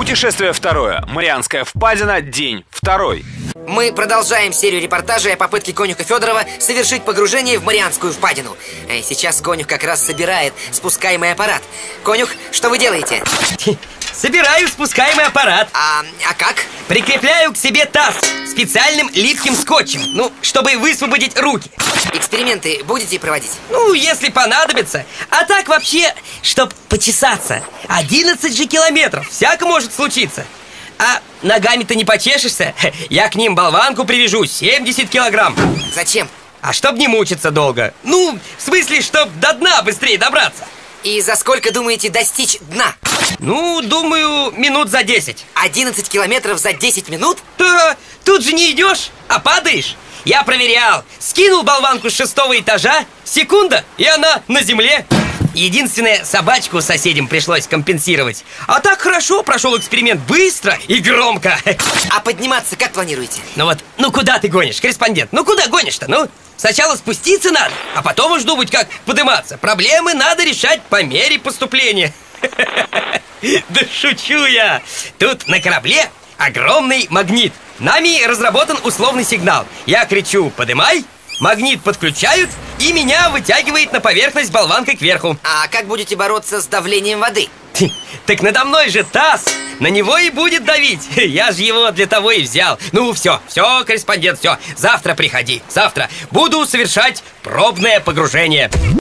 Путешествие второе. Марианская впадина. День второй. Мы продолжаем серию репортажей о попытке конюха Федорова совершить погружение в Марианскую впадину. Сейчас конюх как раз собирает спускаемый аппарат. Конюх, что вы делаете? Собираю спускаемый аппарат. А как? Прикрепляю к себе таз специальным липким скотчем, чтобы высвободить руки. Эксперименты будете проводить? Если понадобится. А так вообще, чтоб почесаться. 11 же километров, всяко может случиться. А ногами-то не почешешься. Я к ним болванку привяжу, 70 килограмм. Зачем? А чтоб не мучиться долго. В смысле, чтоб до дна быстрее добраться. И за сколько думаете достичь дна? Думаю, минут за 10. 11 километров за 10 минут? Да, тут же не идешь, а падаешь. Я проверял. Скинул болванку с 6-го этажа, секунда, и она на земле. Единственное, собачку соседям пришлось компенсировать. А так хорошо прошел эксперимент, быстро и громко. А подниматься как планируете? Куда ты гонишь, корреспондент? Куда гонишь-то, Сначала спуститься надо, а потом уж думать, как подниматься. Проблемы надо решать по мере поступления. Да шучу я. Тут на корабле огромный магнит. Нами разработан условный сигнал. Я кричу «подымай», магнит подключают, и меня вытягивает на поверхность болванкой кверху. А как будете бороться с давлением воды? Так надо мной же таз, на него и будет давить. Я же его для того и взял. Все, корреспондент, все. Завтра приходи, завтра буду совершать пробное погружение.